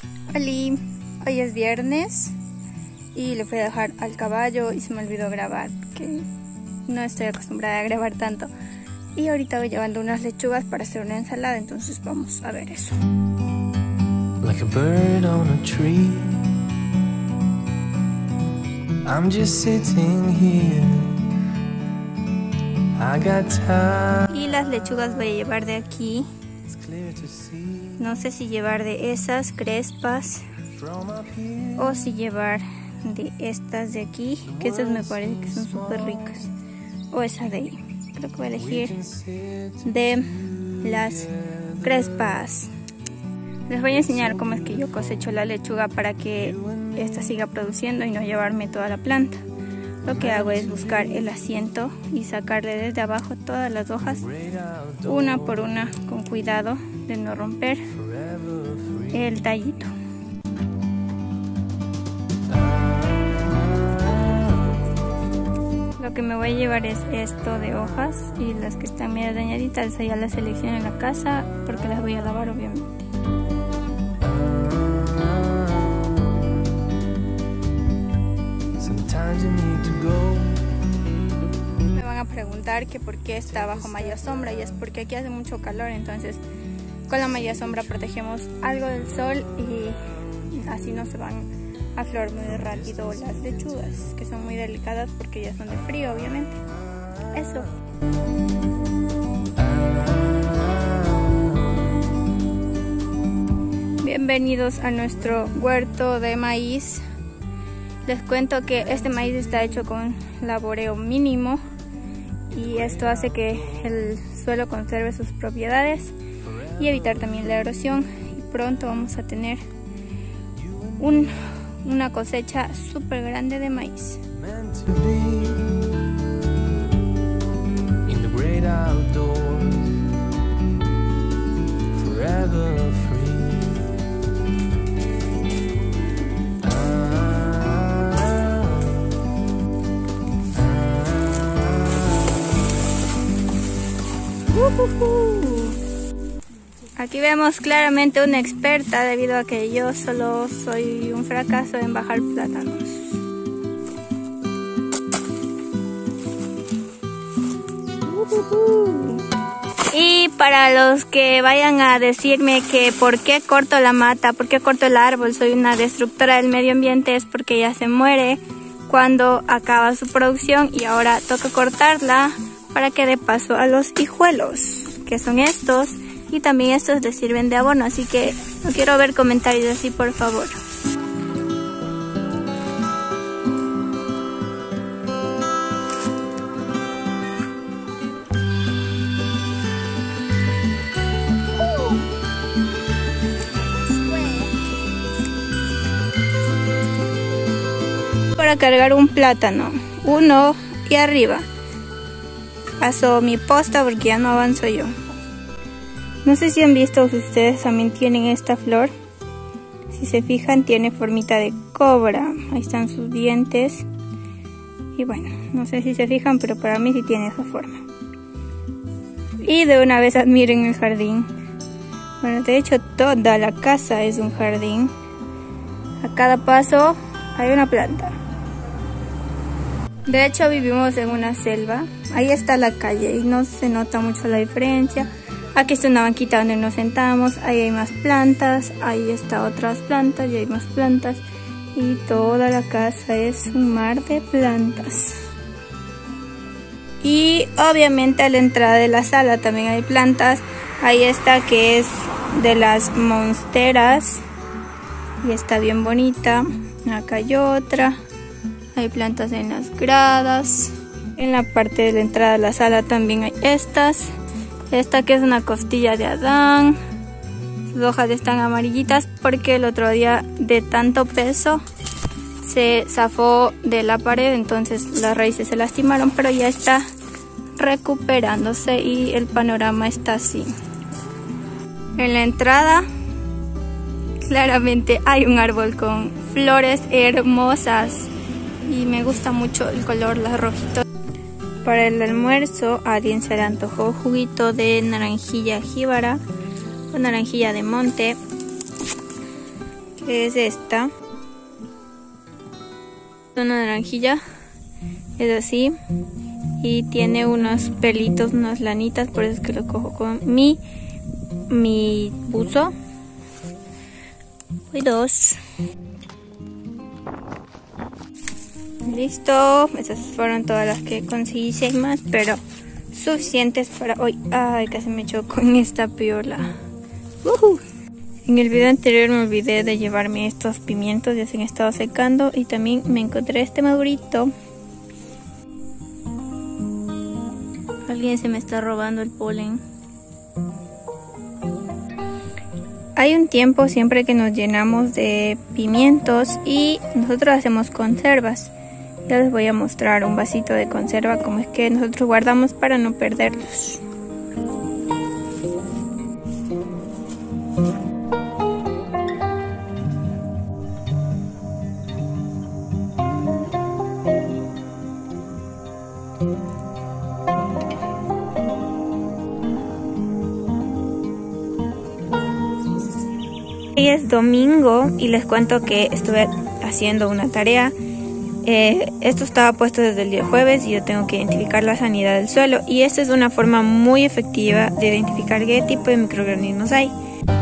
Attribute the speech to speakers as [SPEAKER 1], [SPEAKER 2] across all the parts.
[SPEAKER 1] Hola, hoy es viernes y le fui a dejar al caballo y se me olvidó grabar, que no estoy acostumbrada a grabar tanto. Y ahorita voy llevando unas lechugas para hacer una ensalada, entonces vamos a ver eso.
[SPEAKER 2] Like a bird on a tree, I'm just sitting here. I got time.
[SPEAKER 1] Y las lechugas voy a llevar de aquí. No sé si llevar de esas crespas o si llevar de estas de aquí, que esas me parece que son súper ricas, o esa de ahí. Creo que voy a elegir de las crespas. Les voy a enseñar cómo es que yo cosecho la lechuga para que esta siga produciendo y no llevarme toda la planta. Lo que hago es buscar el asiento y sacarle desde abajo todas las hojas, una por una, con cuidado de no romper el tallito. Lo que me voy a llevar es esto de hojas, y las que están medio dañaditas ya las selecciono en la casa porque las voy a lavar, obviamente. Me van a preguntar que por qué está bajo malla sombra, y es porque aquí hace mucho calor, entonces con la malla sombra protegemos algo del sol y así no se van a flor muy rápido las lechugas, que son muy delicadas porque ya son de frío, obviamente. Eso. Bienvenidos a nuestro huerto de maíz. Les cuento que este maíz está hecho con laboreo mínimo y esto hace que el suelo conserve sus propiedades y evitar también la erosión, y pronto vamos a tener una cosecha súper grande de maíz. Aquí vemos claramente una experta, debido a que yo solo soy un fracaso en bajar plátanos. Y para los que vayan a decirme que por qué corto la mata, por qué corto el árbol, soy una destructora del medio ambiente, es porque ella se muere cuando acaba su producción y ahora toca cortarla para que dé paso a los hijuelos, que son estos, y también estos les sirven de abono, así que no quiero ver comentarios así, por favor. Para cargar un plátano, uno y arriba. Paso mi posta porque ya no avanzo yo. No sé si han visto, si ustedes también tienen esta flor. Si se fijan, tiene formita de cobra. Ahí están sus dientes. Y bueno, no sé si se fijan, pero para mí sí tiene esa forma. Y de una vez admiren el jardín. Bueno, de hecho toda la casa es un jardín. A cada paso hay una planta. De hecho vivimos en una selva. Ahí está la calle y no se nota mucho la diferencia. Aquí está una banquita donde nos sentamos. Ahí hay más plantas. Ahí está otras plantas y hay más plantas. Y toda la casa es un mar de plantas. Y obviamente a la entrada de la sala también hay plantas. Ahí está, que es de las monsteras y está bien bonita. Acá hay otra. Hay plantas en las gradas. En la parte de la entrada de la sala también hay estas. Esta que es una costilla de Adán. Sus hojas están amarillitas porque el otro día de tanto peso se zafó de la pared, entonces las raíces se lastimaron, pero ya está recuperándose y el panorama está así. En la entrada claramente hay un árbol con flores hermosas y me gusta mucho el color, las rojitas. Para el almuerzo a alguien se le antojó juguito de naranjilla jíbara o naranjilla de monte, es esta. Una naranjilla, es así. Y tiene unos pelitos, unas lanitas, por eso es que lo cojo con mi buzo. Voy 2. Listo, esas fueron todas las que conseguí, 6 más, pero suficientes para hoy. Ay, casi me choco con esta piola. En el video anterior me olvidé de llevarme estos pimientos, ya se han estado secando, y también me encontré este madurito. Alguien se me está robando el polen. Hay un tiempo siempre que nos llenamos de pimientos y nosotros hacemos conservas. Ya les voy a mostrar un vasito de conserva como es que nosotros guardamos para no perderlos. Hoy es domingo y les cuento que estuve haciendo una tarea. Esto estaba puesto desde el día jueves y yo tengo que identificar la sanidad del suelo. Y esta es una forma muy efectiva de identificar qué tipo de microorganismos hay.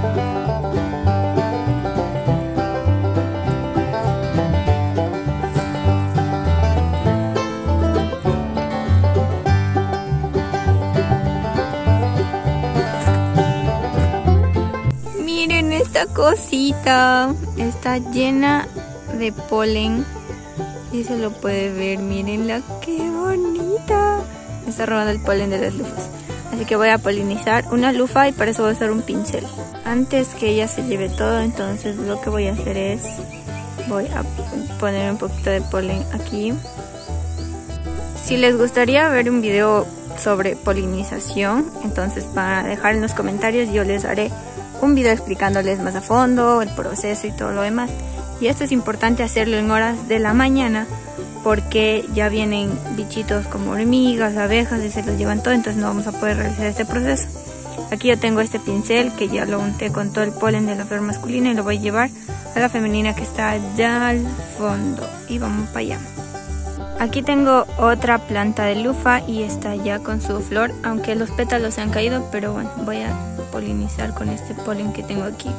[SPEAKER 1] Miren esta cosita, está llena de polen y se lo puede ver, mírenla, qué bonita. Me está robando el polen de las lufas, así que voy a polinizar una lufa y para eso voy a usar un pincel. Antes que ella se lleve todo, entonces lo que voy a hacer es, voy a poner un poquito de polen aquí. Si les gustaría ver un video sobre polinización, entonces para dejar en los comentarios yo les haré un video explicándoles más a fondo el proceso y todo lo demás. Y esto es importante hacerlo en horas de la mañana porque ya vienen bichitos como hormigas, abejas y se los llevan todo, entonces no vamos a poder realizar este proceso. Aquí yo tengo este pincel que ya lo unté con todo el polen de la flor masculina y lo voy a llevar a la femenina que está allá al fondo y vamos para allá. Aquí tengo otra planta de lufa y está ya con su flor, aunque los pétalos se han caído, pero bueno, voy a polinizar con este polen que tengo aquí.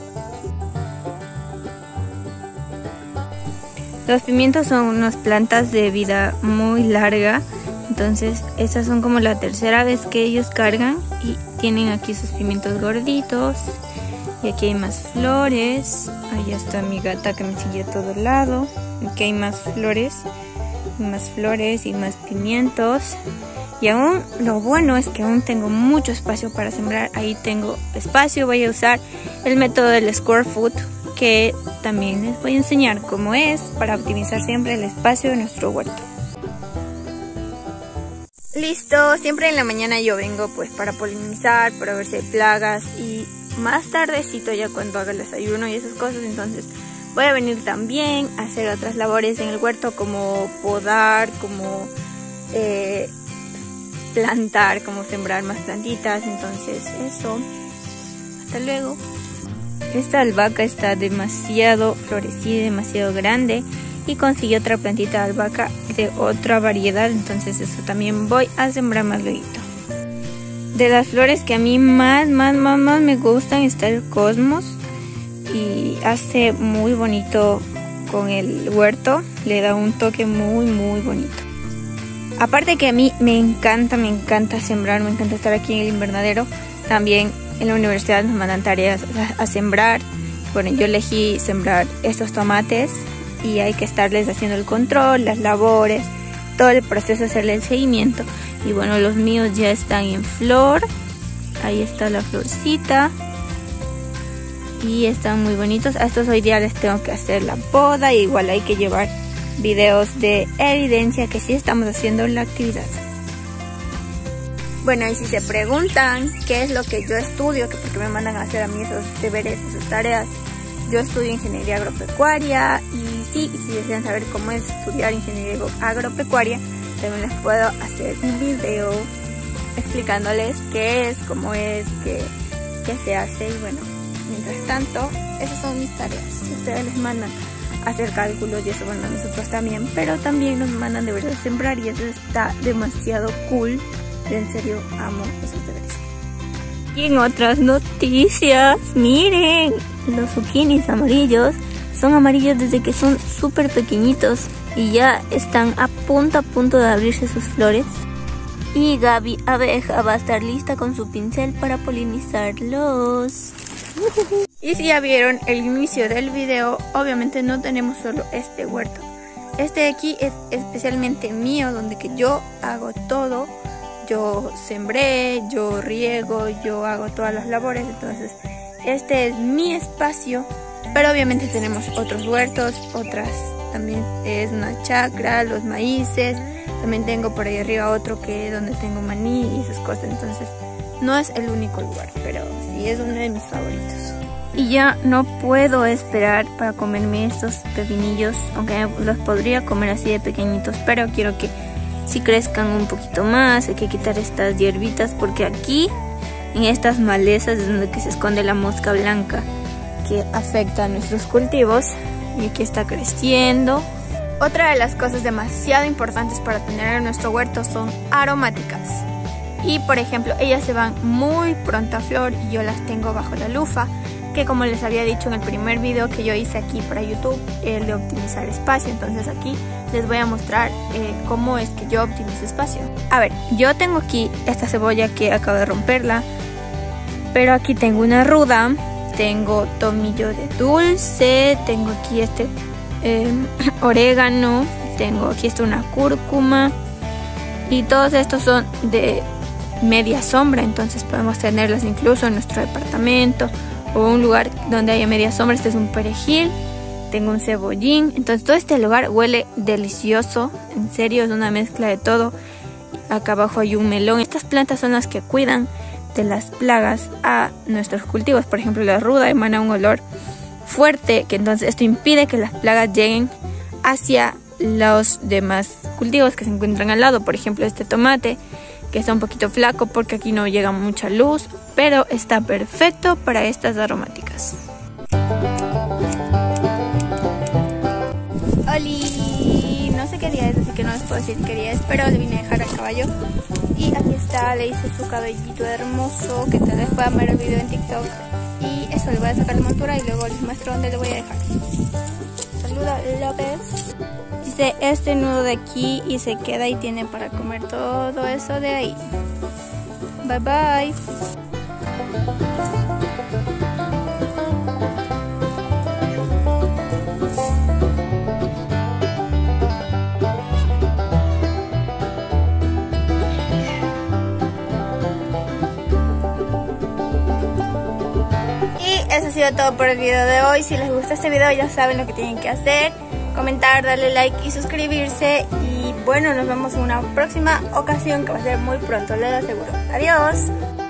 [SPEAKER 1] Los pimientos son unas plantas de vida muy larga, entonces estas son como la tercera vez que ellos cargan y tienen aquí sus pimientos gorditos. Y aquí hay más flores, allá está mi gata que me sigue a todo lado. Aquí hay más flores y más pimientos. Y aún lo bueno es que aún tengo mucho espacio para sembrar. Ahí tengo espacio, voy a usar el método del square foot, que también les voy a enseñar cómo es para optimizar siempre el espacio de nuestro huerto. Listo, siempre en la mañana yo vengo pues para polinizar, para ver si hay plagas, y más tardecito ya cuando haga el desayuno y esas cosas, entonces voy a venir también a hacer otras labores en el huerto como podar, como plantar, como sembrar más plantitas, entonces eso. Hasta luego. Esta albahaca está demasiado florecida, demasiado grande y conseguí otra plantita de albahaca de otra variedad, entonces eso también voy a sembrar más luego. De las flores que a mí más me gustan está el cosmos y hace muy bonito con el huerto, le da un toque muy bonito. Aparte que a mí me encanta sembrar, me encanta estar aquí en el invernadero. También en la universidad nos mandan tareas a sembrar. Bueno, yo elegí sembrar estos tomates y hay que estarles haciendo el control, las labores, todo el proceso, hacerle el seguimiento. Y bueno, los míos ya están en flor. Ahí está la florcita. Y están muy bonitos. A estos hoy día les tengo que hacer la poda. Y igual hay que llevar videos de evidencia que sí estamos haciendo la actividad. Bueno, y si se preguntan qué es lo que yo estudio, que porque me mandan a hacer a mí esos deberes, esas tareas, yo estudio ingeniería agropecuaria y sí, y si desean saber cómo es estudiar ingeniería agropecuaria, también les puedo hacer un video explicándoles qué es, cómo es, qué se hace. Y bueno, mientras tanto esas son mis tareas. Ustedes les mandan a hacer cálculos y eso, bueno, nosotros también, pero también nos mandan deberes de sembrar y eso está demasiado cool. En serio, amo esos deberes. Y en otras noticias, miren, los zucchinis amarillos son amarillos desde que son súper pequeñitos y ya están a punto de abrirse sus flores. Y Gaby Abeja va a estar lista con su pincel para polinizarlos. Y si ya vieron el inicio del video, obviamente no tenemos solo este huerto. Este de aquí es especialmente mío, donde que yo hago todo. Yo sembré, yo riego, yo hago todas las labores, entonces este es mi espacio. Pero obviamente tenemos otros huertos, otras también es una chacra, los maíces. También tengo por ahí arriba otro que es donde tengo maní y esas cosas. Entonces no es el único lugar, pero sí es uno de mis favoritos. Y ya no puedo esperar para comerme estos pepinillos, aunque los podría comer así de pequeñitos, pero quiero que sí crezcan un poquito más. Hay que quitar estas hierbitas porque aquí en estas malezas es donde que se esconde la mosca blanca que afecta a nuestros cultivos. Y aquí está creciendo. Otra de las cosas demasiado importantes para tener en nuestro huerto son aromáticas. Y por ejemplo, ellas se van muy pronto a flor y yo las tengo bajo la lufa, que como les había dicho en el primer video que yo hice aquí para YouTube, el de optimizar espacio. Entonces aquí les voy a mostrar cómo es que yo optimizo espacio. A ver, yo tengo aquí esta cebolla que acabo de romperla, pero aquí tengo una ruda, tengo tomillo de dulce, tengo aquí este orégano, tengo aquí una cúrcuma y todos estos son de media sombra, entonces podemos tenerlas incluso en nuestro departamento o un lugar donde haya media sombra. Este es un perejil, tengo un cebollín, entonces todo este lugar huele delicioso, en serio es una mezcla de todo. Acá abajo hay un melón. Estas plantas son las que cuidan de las plagas a nuestros cultivos. Por ejemplo, la ruda emana un olor fuerte, que entonces esto impide que las plagas lleguen hacia los demás cultivos que se encuentran al lado. Por ejemplo, este tomate que está un poquito flaco porque aquí no llega mucha luz, pero está perfecto para estas aromáticas. Oli, no sé qué día es, así que no les puedo decir qué día es, pero le vine a dejar al caballo. Y aquí está, le hice su cabellito hermoso, que tal vez puedan ver el video en TikTok. Y eso, le voy a sacar la montura y luego les muestro dónde le voy a dejar. Saluda López. Hice este nudo de aquí y se queda y tiene para comer todo eso de ahí. Bye bye. Eso ha sido todo por el video de hoy. Si les gustó este video ya saben lo que tienen que hacer: comentar, darle like y suscribirse. Y bueno, nos vemos en una próxima ocasión que va a ser muy pronto, les aseguro. Adiós.